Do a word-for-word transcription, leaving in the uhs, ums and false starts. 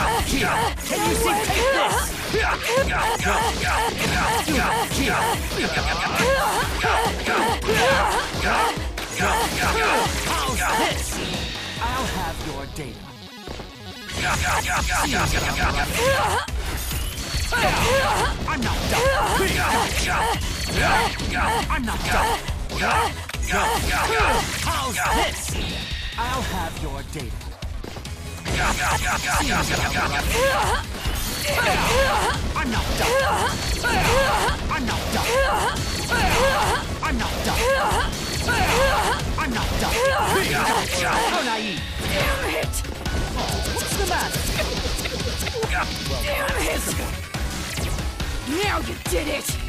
Can you see? Take this! How's this? I'll have your data. I'm not done. I'm not done. How's this? I'll have your data. I'm not done. I'm not done. I'm not done. I'm not done. How naive. Damn it! What's the matter? Damn it! Now you did it!